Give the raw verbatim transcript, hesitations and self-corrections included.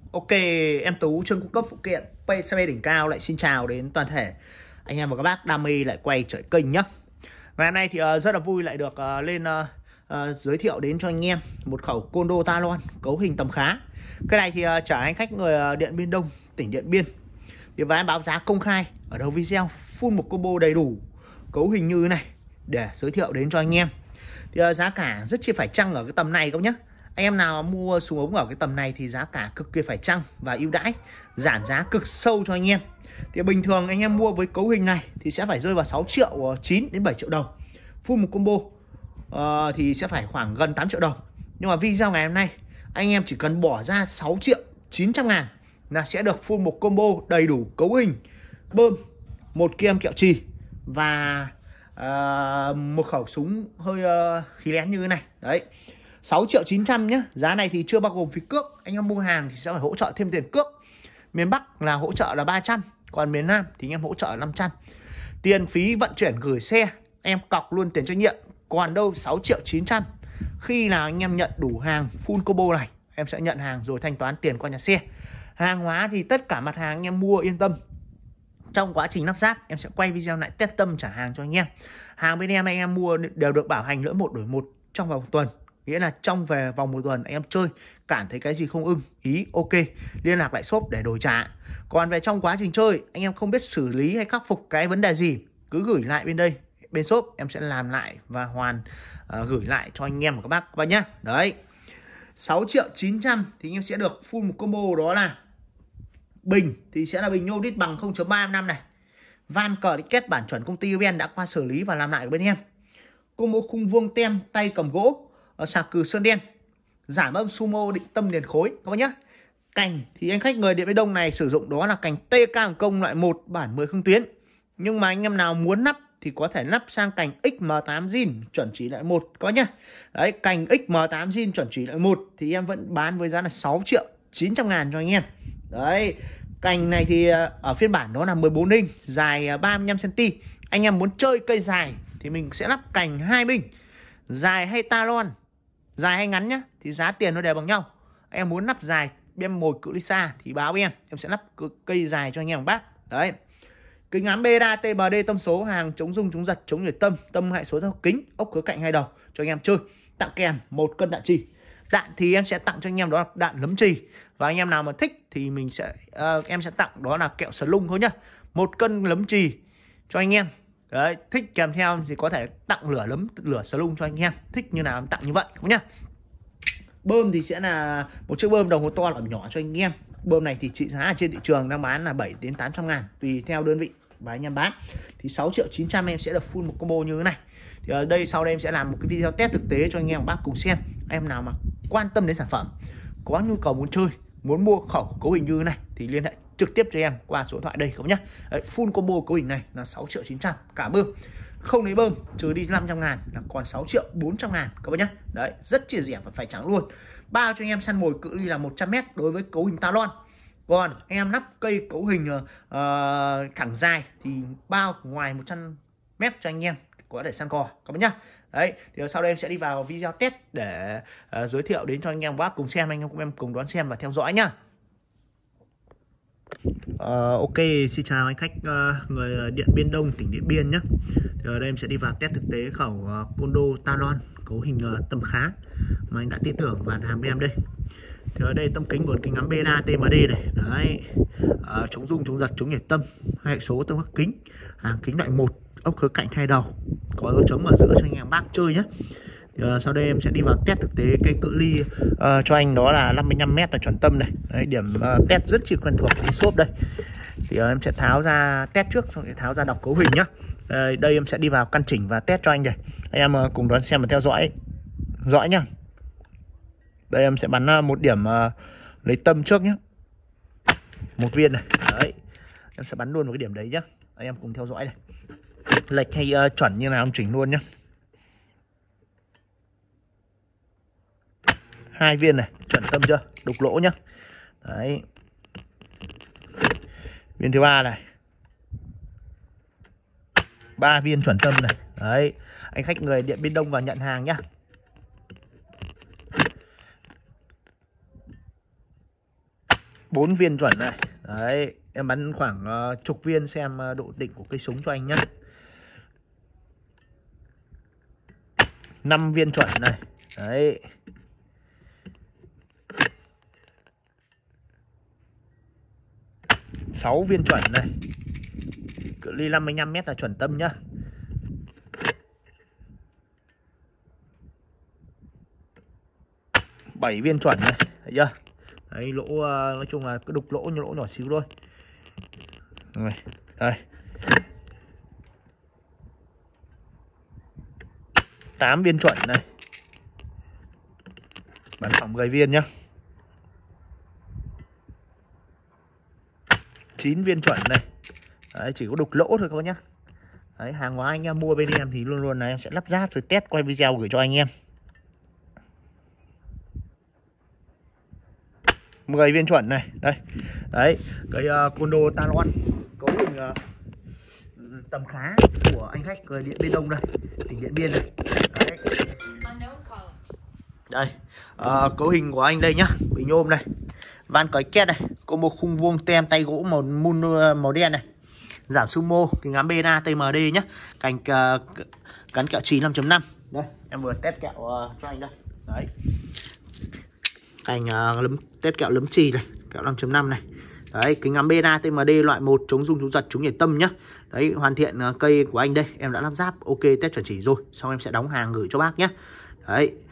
Ok, em Tú chuyên cung cấp phụ kiện pê xê bê đỉnh cao lại xin chào đến toàn thể anh em và các bác đam mê lại quay trở kênh nhé. Và hôm nay thì uh, rất là vui lại được uh, lên uh, uh, giới thiệu đến cho anh em một khẩu Condo Talon cấu hình tầm khá. Cái này thì uh, trả anh khách người uh, Điện Biên Đông, tỉnh Điện Biên. Thì và em báo giá công khai ở đầu video, full một combo đầy đủ cấu hình như thế này để giới thiệu đến cho anh em. Thì uh, giá cả rất chi phải chăng ở cái tầm này các nhé. Anh em nào mua súng ống ở cái tầm này thì giá cả cực kỳ phải chăng và ưu đãi, giảm giá cực sâu cho anh em. Thì bình thường anh em mua với cấu hình này thì sẽ phải rơi vào sáu triệu chín đến bảy triệu đồng. Full một combo uh, thì sẽ phải khoảng gần tám triệu đồng. Nhưng mà video ngày hôm nay anh em chỉ cần bỏ ra sáu triệu chín trăm ngàn là sẽ được full một combo đầy đủ cấu hình, bơm, một kim kẹo trì và uh, một khẩu súng hơi uh, khí nén như thế này. Đấy, sáu triệu chín trăm nhé. Giá này thì chưa bao gồm phí cước. Anh em mua hàng thì sẽ phải hỗ trợ thêm tiền cước. Miền Bắc là hỗ trợ là ba trăm, còn miền Nam thì anh em hỗ trợ là năm trăm. Tiền phí vận chuyển gửi xe anh em cọc luôn tiền trách nhiệm. Còn đâu sáu triệu chín trăm. Khi nào anh em nhận đủ hàng full combo này, em sẽ nhận hàng rồi thanh toán tiền qua nhà xe. Hàng hóa thì tất cả mặt hàng anh em mua yên tâm. Trong quá trình lắp ráp em sẽ quay video lại test tâm trả hàng cho anh em. Hàng bên em anh em mua đều được bảo hành lỗi một đổi một trong vòng một tuần. Nghĩa là trong về vòng một tuần anh em chơi cảm thấy cái gì không ưng ý, ok, liên lạc lại shop để đổi trả. Còn về trong quá trình chơi anh em không biết xử lý hay khắc phục cái vấn đề gì, cứ gửi lại bên đây, bên shop em sẽ làm lại và hoàn uh, gửi lại cho anh em và các bác các bác nhé. Đấy, sáu triệu chín trăm thì anh em sẽ được full một combo, đó là bình thì sẽ là bình nhôm đít bằng không chấm ba năm này, van cờ đi kết bản chuẩn công ty u en đã qua xử lý và làm lại của bên em. Combo khung vuông tem tay cầm gỗ, sạc cừ sơn đen, giảm âm sumo định tâm liền khối các bác nhé. Cành thì anh khách người Điện Biên Đông này sử dụng đó là cành tê ca Hồng Kông loại một bản mười không tuyến. Nhưng mà anh em nào muốn nắp thì có thể nắp sang cành ích em tám zin chuẩn chỉ loại một các bác nhé. Đấy, cành ích em tám zin chuẩn chỉ loại một thì em vẫn bán với giá là sáu triệu chín trăm ngàn cho anh em. Đấy, cành này thì ở phiên bản đó là mười bốn inch, dài ba mươi lăm xăng-ti-mét. Anh em muốn chơi cây dài thì mình sẽ lắp cành hai minh, dài hay Talon, dài hay ngắn nhá, thì giá tiền nó đều bằng nhau. Anh em muốn lắp dài em mồi cự ly xa thì báo với em, em sẽ lắp cây dài cho anh em bác. Đấy, kính ám bê đê tê bê đê tâm số, hàng chống rung chống giật chống nhiệt tâm, tâm hệ số theo kính, ốc khứa cạnh hai đầu cho anh em chơi. Tặng kèm một cân đạn trì. Đạn thì em sẽ tặng cho anh em đó là đạn lấm trì, và anh em nào mà thích thì mình sẽ uh, em sẽ tặng đó là kẹo sờ lung thôi nhá, một cân lấm trì cho anh em. Đấy, thích kèm theo thì có thể tặng lửa lấm lửa sờ lung cho anh em, thích như nào em tặng như vậy không nhá. Bơm thì sẽ là một chiếc bơm đồng hồ to làm nhỏ cho anh em. Bơm này thì trị giá ở trên thị trường đang bán là bảy đến tám trăm ngàn tùy theo đơn vị và anh em bán. Thì sáu triệu chín trăm em sẽ được full một combo như thế này. Thì ở đây sau đây em sẽ làm một cái video test thực tế cho anh em và bác cùng xem. Em nào mà quan tâm đến sản phẩm, có nhu cầu muốn chơi, muốn mua khẩu cấu hình như thế này thì liên hệ trực tiếp cho em qua số điện thoại đây không nhá. Đấy, full combo cấu hình này là sáu triệu chín trăm cả bơm. Không lấy bơm trừ đi năm trăm ngàn là còn sáu triệu bốn trăm ngàn các bác nhá. Đấy, rất chia rẻ và phải trắng luôn. Bao cho anh em săn mồi cự ly là một trăm mét đối với cấu hình Talon. Còn anh em lắp cây cấu hình uh, thẳng dài thì bao ngoài một trăm mét cho anh em có thể săn cò các bác nhá. Đấy, thì sau đây em sẽ đi vào video test để uh, giới thiệu đến cho anh em bác cùng xem, anh em cùng em cùng đón xem và theo dõi nhá. Uh, ok, xin chào anh khách uh, người Điện Biên Đông, tỉnh Điện Biên nhé. Thì ở đây em sẽ đi vào test thực tế khẩu uh, Condo Talon cấu hình uh, tầm khá mà anh đã tin tưởng và hàng bên em đây. Thì ở đây tấm kính của kính ngắm bê đê tê bê đê này, đấy, uh, chống rung chống giật chống nhiệt tâm, hệ số tương hắc kính, hàng kính loại một, ốc khứa cạnh hai đầu, có dấu chấm ở giữa cho anh em bác chơi nhé. Thì, uh, sau đây em sẽ đi vào test thực tế cái cự ly uh, cho anh đó là năm mươi lăm mét là chuẩn tâm này. Đấy, điểm uh, test rất chi quen thuộc đi shop đây. Thì uh, em sẽ tháo ra test trước, xong rồi tháo ra đọc cấu hình nhá. Uh, đây em sẽ đi vào căn chỉnh và test cho anh này. Anh em uh, cùng đón xem và theo dõi dõi nhá. Đây em sẽ bắn uh, một điểm uh, lấy tâm trước nhé, một viên này. Đấy, em sẽ bắn luôn một cái điểm đấy nhá. Anh em cùng theo dõi này, lệch hay uh, chuẩn như nào em chỉnh luôn nhá. Hai viên này, chuẩn tâm chưa, đục lỗ nhá. Đấy, viên thứ ba này, ba viên chuẩn tâm này. Đấy, anh khách người Điện Biên Đông vào nhận hàng nhá. bốn viên chuẩn này. Đấy, em bắn khoảng uh, chục viên xem uh, độ định của cây súng cho anh nhá. năm viên chuẩn này. Đấy. sáu viên chuẩn này. Cự ly năm mươi lăm mét là chuẩn tâm nhá. bảy viên chuẩn này, thấy chưa? Đấy, lỗ uh, nói chung là cứ đục lỗ như lỗ nhỏ xíu thôi. Rồi, đây. tám viên chuẩn này. Bắn khoảng mười viên nhá. chín viên chuẩn này. Đấy, chỉ có đục lỗ thôi các bác nhá. Đấy, hàng hóa anh em mua bên em thì luôn luôn là em sẽ lắp ráp rồi test quay video gửi cho anh em. mười viên chuẩn này. Đây. Đấy, cái uh, Condo Talon cấu hình uh, tầm khá của anh khách người Điện Biên Đông đây, tỉnh Điện Biên này. Đấy. Đây, uh, cấu hình của anh đây nhá, bình nhôm này, van cói két này, combo khung vuông tem tay gỗ màu mun màu đen này, giảm sumo, kính ngắm bê en a tê em đê nhá, cành uh, cắn kẹo chì năm chấm năm. Đây, em vừa test kẹo uh, cho anh đây. Đấy. Cành uh, lấm test kẹo lấm chì này, kẹo năm chấm năm này. Đấy, kính ngắm bê en a tê em đê loại một, chống rung chống giật chống nhảy tâm nhá. Đấy, hoàn thiện uh, cây của anh đây, em đã lắp ráp ok, test chuẩn chỉ rồi, xong em sẽ đóng hàng gửi cho bác nhé. Đấy,